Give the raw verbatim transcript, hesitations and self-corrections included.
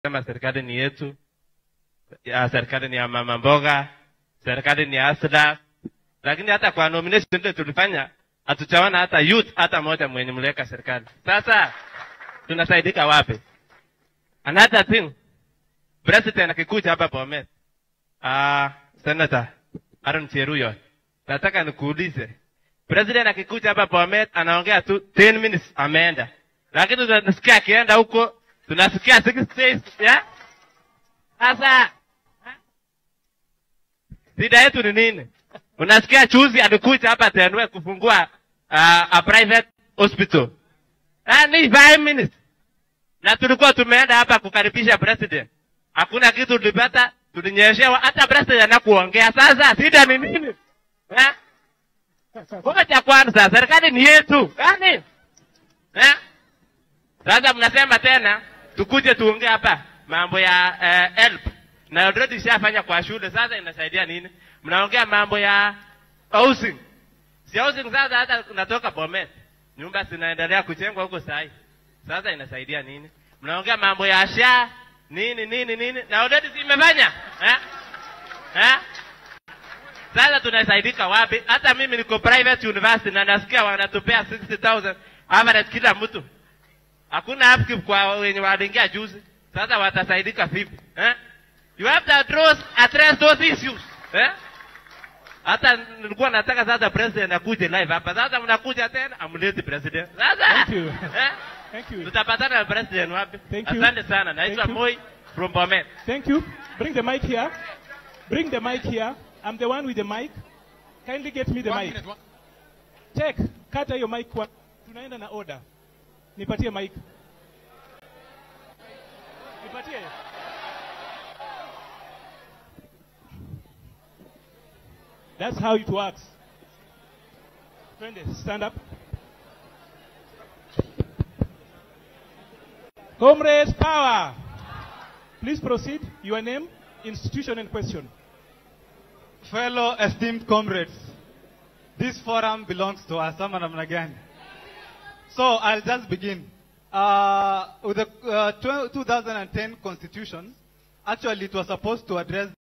Kama serikali ni yetu, ya serikali ni ya mama mboga, serikali ni asda. Lakini hata kwa nomination ndio tulifanya, hatuchawana hata youth hata moja mwenye mleka serikali. Sasa tunasaidika wapi? Another thing, president akikuja hapa Bomet, ah uh, Senator Aaron Cheruiyot, nataka nikuulize, president akikuja hapa Bomet anaongea tu ten minutes ameenda. Lakini tunasikia akienda huko tunasikia six days, ya? Sasa shida yetu ni nini? Unasikia chuzi alikuja hapa Tenwe kufungua uh, a private hospital. Ah, ni five minutes. Na tulikuwa tumeenda hapa kukaribisha president. Hakuna kitu tulipata, tulinyeshewa hata president anakuongea. Sasa shida ni nini? Eh? Ngoja kwanza, serikali ni yetu. Yaani? Eh? Sasa mnasema tena tukuje tuongee hapa mambo ya uh, help. Na already shafanya kwa shule, sasa inasaidia nini? Mnaongea mambo ya housing. Si housing sasa hata natoka Bomet. Nyumba zinaendelea kujengwa huko sasa. Sasa inasaidia nini? Mnaongea mambo ya sha nini nini nini na already zimefanya. Eh? Eh? Sasa tunasaidika wapi? Hata mimi niko private university na nasikia wanatupea sixty thousand average kila mtu. Hakuna upkeep kwa wenye waliingia juzi. Sasa watasaidika vipi? Eh? You have to address, address those issues. Eh? Hata nilikuwa nataka sasa president akuje live hapa. Sasa mnakuja tena amlete president. Sasa. Thank you. Eh? Thank you. Tutapatana na president wapi? Thank you. Asante sana. Naitwa Moi from Bomet. Thank you. Bring the mic here. Bring the mic here. I'm the one with the mic. Kindly get me the one mic. Minute, one. Check. Kata hiyo mic kwa. Tunaenda na order. Nipatie mic. Nipatie. That's how it works. Friend, stand up. Comrades, power. Please proceed. Your name, institution, and question. Fellow esteemed comrades, this forum belongs to us. So I'll just begin. Uh, with the uh, two thousand ten Constitution, actually it was supposed to address